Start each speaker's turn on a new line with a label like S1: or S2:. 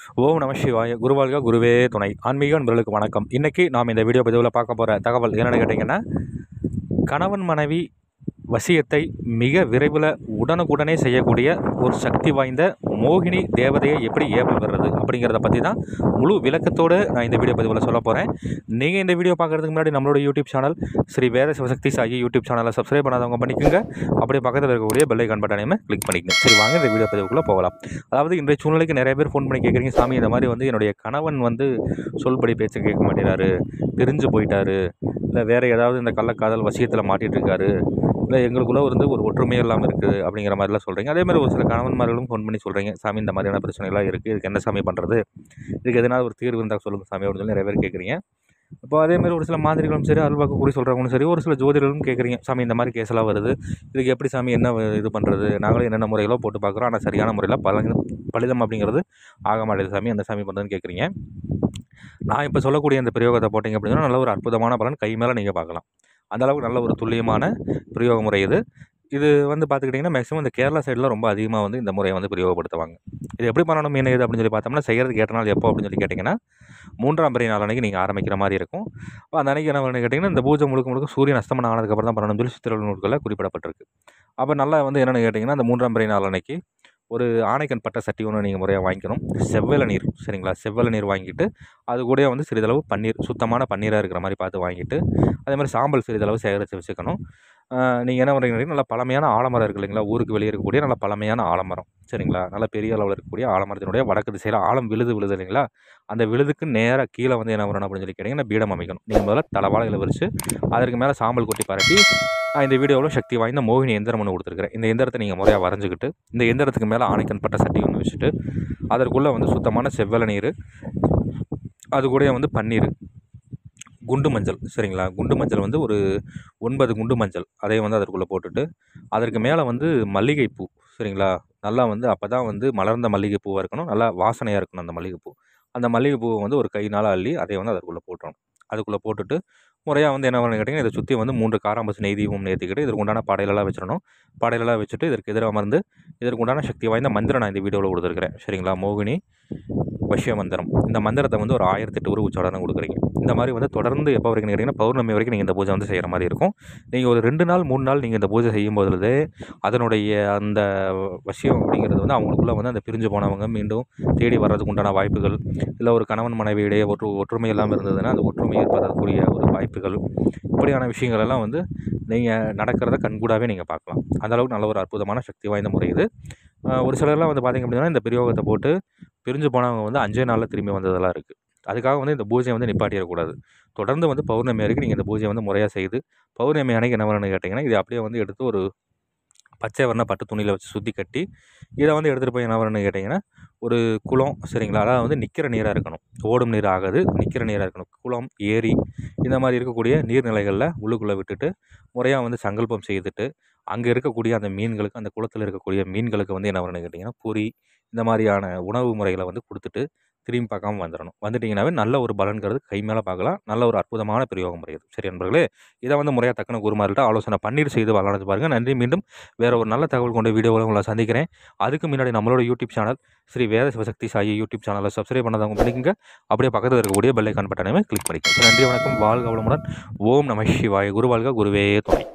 S1: ஓம் நம சிவாய. குருவாழ்க குருவே துணை. ஆன்மீக நண்பர்களுக்கு வணக்கம். இன்றைக்கி நாம் இந்த வீடியோ பதிவில் பார்க்க போகிற தகவல் என்னென்னு கேட்டிங்கன்னா, கணவன் மனைவி வசியத்தை மிக விரைவில் உடனுக்குடனே செய்யக்கூடிய ஒரு சக்தி வாய்ந்த மோகினி தேவதையை எப்படி ஏவல் வர்றது அப்படிங்கிறத பற்றி தான் முழு விளக்கத்தோடு நான் இந்த வீடியோ பதிவில் சொல்ல போகிறேன். நீங்கள் இந்த வீடியோ பார்க்குறதுக்கு முன்னாடி நம்மளோட YouTube channel Sri Veda Sivasakthi Sai YouTube சேனலை சப்ஸ்கிரைப் பண்ணாதவங்க பண்ணிக்கோங்க. அப்படியே பக்கத்தில் இருக்கக்கூடிய பெல் ஐகான் பட்டனையுமே கிளிக் பண்ணிக்கங்க. சரி, வாங்க இந்த வீடியோ பதிவுக்குள்ளே போகலாம். அதாவது இன்றைய சூழ்நிலைக்கு நிறைய பேர் ஃபோன் பண்ணி கேட்குறீங்க, சாமி இந்த மாதிரி என்னுடைய கணவன் சொல்படி பேச்சு கேட்க மாட்டேறாரு, பிரிஞ்சு போயிட்டாரு, இல்லை வேறு ஏதாவது இந்த கள்ளக்காதல் வசியத்தில் மாட்டிகிட்டு இருக்காரு, இல்லை எங்களுக்குள்ளே ஒரு ஒற்றுமையே இல்லாமல் இருக்குது அப்படிங்கிற மாதிரிலாம் சொல்கிறீங்க. அதேமாதிரி ஒரு சில கணவன்மார்களும் ஃபோன் பண்ணி சொல்கிறீங்க, சாமி இந்த மாதிரியான பிரச்சனைலாம் இருக்குது, இதுக்கு என்ன சாமி பண்ணுறது, இதுக்கு எதனால் ஒரு தீர்வு இருந்தால் சொல்லுங்கள் சாமி அப்படின்னு சொல்லி நிறைய பேர் கேட்குறீங்க. இப்போ அதேமாதிரி ஒரு சில மாதிரிகளும் சரி, அருள்வாக்கு கூடி சொல்கிறவங்களும் சரி, ஒரு சில ஜோதிடர்களும் கேட்குறீங்க, சாமி இந்த மாதிரி கேஸெல்லாம் வருது, இதுக்கு எப்படி சாமி என்ன இது பண்ணுறது, நாங்களும் என்னென்ன முறைகளோ போட்டு பார்க்குறோம், ஆனால் சரியான முறையில் பலிதம் அப்படிங்கிறது ஆக மாட்டேது சாமி, என்ன சாமி பண்ணுறதுன்னு கேட்குறீங்க. நான் இப்போ சொல்லக்கூடிய இந்த பிரயோகத்தை போட்டிங்க அப்படின்னா நல்ல ஒரு அற்புதமான பலன் கை மேலே நீங்கள் பார்க்கலாம். அந்தளவுக்கு நல்ல ஒரு துல்லியமான பிரயோக முறை இது. இது பார்த்துக்கிட்டிங்கன்னா மேக்ஸிமம் இந்த கேரளா சைடில் ரொம்ப அதிகமாக இந்த முறையை பிரயோகப்படுத்துவாங்க. இது எப்படி பண்ணணும் என்ன இது அப்படின்னு சொல்லி பார்த்தோம்னா, செய்கிறதுக்கு ஏற்ற நாள் எப்போ அப்படின்னு சொல்லி கேட்டிங்கன்னா, 3ஆம் பிறை நாள் அன்றைக்கி நீங்கள் ஆரம்பிக்கிற மாதிரி இருக்கும். அப்போ அந்த அன்றைக்கி என்ன பண்ணு கேட்டிங்கன்னா, இந்த பூஜை முழுக்க சூரியன் அஸ்தமனம் ஆனதுக்கப்புறம் தான் பண்ணணும்னு சொல்லி சித்திரல் நூல்களில் குறிப்பிடப்பட்டிருக்கு. அப்போ நல்லா என்னென்னு கேட்டிங்கன்னா, அந்த 3ஆம் பிறை நாள் அன்றைக்கி ஒரு ஆணைக்கண் பட்ட சட்டி ஒன்று நீங்கள் முறையாக வாங்கிக்கணும். செவ்வெள நீர், சரிங்களா, செவ்வெள நீர் வாங்கிட்டு அது கூட சிறிதளவு பன்னீர், சுத்தமான பன்னீராக இருக்கிற மாதிரி பார்த்து வாங்கிட்டு, அதே மாதிரி சாம்பல் சிறிதளவு சேகரித்து வச்சுக்கணும். நீங்கள் என்ன பண்ணுறீங்க, நல்லா பழமையான ஆலமரம் இருக்குது இல்லைங்களா, ஊருக்கு வெளியே இருக்கக்கூடிய நல்ல பழமையான ஆலமரம், சரிங்களா, நல்ல பெரிய அளவில் இருக்கக்கூடிய ஆலமரத்தினுடைய வடக்கு திசையில் ஆழம் விழுது இல்லைங்களா, அந்த விழுதுக்கு நேராக கீழே என்ன பண்ணணும் அப்படின்னு சொல்லி கேட்டிங்கன்னா, பீடம் அமைக்கணும். நீங்கள் முதல்ல தலவாழையில் விரித்து அதற்கு மேலே சாம்பல் கொட்டி பரப்பி, நான் இந்த வீடியோவில் சக்தி வாய்ந்த மோகினி எந்திரம் ஒன்று கொடுத்துருக்கிறேன். இந்த எந்திரத்தை நீங்கள் முறையாக வரைஞ்சிக்கிட்டு, இந்த எந்திரத்துக்கு மேலே ஆணைக்கண் பட்ட சட்டி ஒன்று வச்சுட்டு, அதற்குள்ளே சுத்தமான செவ்வெள நீர், அது கூட பன்னீர், குண்டு மஞ்சள், சரிங்களா, குண்டு மஞ்சள் ஒரு 9 குண்டு மஞ்சள் அதையும் அதற்குள்ளே போட்டுட்டு, அதற்கு மேலே மல்லிகைப்பூ, சரிங்களா, நல்லா அப்போ தான் மலர்ந்த மல்லிகைப்பூவாக இருக்கணும், நல்லா வாசனையாக இருக்கணும் அந்த மல்லிகைப்பூ. அந்த மல்லிகைப்பூவை ஒரு கையினால் அள்ளி அதை அதற்குள்ளே போட்டுறணும். அதுக்குள்ளே போட்டுட்டு முறையாக என்ன பண்ணு கேட்டிங்கன்னா, இதை சுற்றி 3 காராம்பசு நெய் தீபம் ஏற்றிக்கிட்டு இதற்கு உண்டான படையலெல்லாம் வச்சிடணும். படையலெல்லாம் வச்சுட்டு இதற்கு எதிராக அமர்ந்து இதற்கு உண்டான சக்தி வாய்ந்த மந்திரம் நான் இந்த வீடியோவில் கொடுத்துருக்கிறேன், சரிங்களா, மோகினி வசிய மந்திரம். இந்த மந்திரத்தை ஒரு 1008 உரு உச்சாடனம் கொடுக்குறீங்க. இந்த மாதிரி தொடர்ந்து எப்போ வரைக்கும் கேட்டிங்கன்னா, பௌர்ணமி வரைக்கும் நீங்கள் இந்த பூஜை செய்கிற மாதிரி இருக்கும். நீங்கள் ஒரு 2 நாள் 3 நாள் நீங்கள் இந்த பூஜை செய்யும்போது அதனுடைய அந்த வசியம் அப்படிங்கிறது அவங்களுக்குள்ளே அந்த பிரிஞ்சு போனவங்க மீண்டும் தேடி வர்றதுக்கு உண்டான வாய்ப்புகள், இல்லை ஒரு கணவன் மனைவியிடையே ஒற்றுமை இல்லாமல் இருந்ததுன்னா அந்த ஒற்றுமை ஏற்படக்கூடிய ஒரு வாய்ப்புகள், இப்படியான விஷயங்கள் எல்லாம் நீங்கள் நடக்கிறத கண்கூடாகவே நீங்கள் பார்க்கலாம். அந்தளவுக்கு நல்ல ஒரு அற்புதமான சக்தி வாய்ந்த முறை இது. ஒரு சிலர்லாம் பார்த்திங்க அப்படின்னா, இந்த பிரயோகத்தை போட்டு பிரிஞ்சு போனவங்க 5 நாளில் திரும்பி வந்ததெல்லாம் இருக்குது. அதுக்காக இந்த பூஜையை நிப்பாட்டிடக்கூடாது. தொடர்ந்து பௌர்ணமி வரைக்கும் நீங்கள் இந்த பூஜையை முறையாக செய்து, பௌர்ணமி அன்னைக்கு என்ன பண்ணணும்னு கேட்டிங்கன்னா, இதை அப்படியே எடுத்து ஒரு பச்சை வர்ண பட்டு துணியில் வச்சு சுற்றி கட்டி, இதை எடுத்துகிட்டு போய் என்ன பண்ணணும்னு கேட்டிங்கன்னா, ஒரு குளம், சரிங்களா, அதாவது நிற்கிற நீராக இருக்கணும், ஓடும் நீர் ஆகாது, நிற்கிற நீராக இருக்கணும். குளம், ஏரி இந்த மாதிரி இருக்கக்கூடிய நீர்நிலைகளில் உள்ளுக்குள்ளே விட்டுட்டு முறையாக சங்கல்பம் செய்துட்டு, அங்கே இருக்கக்கூடிய அந்த மீன்களுக்கு, அந்த குளத்தில் இருக்கக்கூடிய மீன்களுக்கு என்ன பண்ணணும்னு கேட்டிங்கன்னா, பொரி இந்த மாதிரியான உணவு முறைகளை கொடுத்துட்டு திரும்பி பார்க்காம வந்துடணும். வந்துட்டிங்கனாவே நல்ல ஒரு பலன்கிறது கை மேலே பார்க்கலாம். நல்ல ஒரு அற்புதமான பிரயோக முறை இது. சரி நண்பர்களே, இதை முறையாக தக்கன குருமார்கள்ட்ட ஆலோசனை பன்னீர் செய்து வளர்ந்து பாருங்கள். நன்றி. மீண்டும் வேறு ஒரு நல்ல தகவல் கொண்ட வீடியோவில் உங்களை சந்திக்கிறேன். அதுக்கு முன்னாடி நம்மளோட YouTube channel Sri Veda Sivasakthi Sai YouTube சேனலை சப்ஸ்கிரைப் பண்ணாதவங்க பண்ணிக்கங்க. அப்படியே பக்கத்தில் இருக்கக்கூடிய பெல் ஐகான் பட்டனையுமே கிளிக் பண்ணிக்கங்க. நன்றி, வணக்கம், வாழ்க வளமுடன். ஓம் நம சிவாய. குரு வாழ்க குருவே துணை.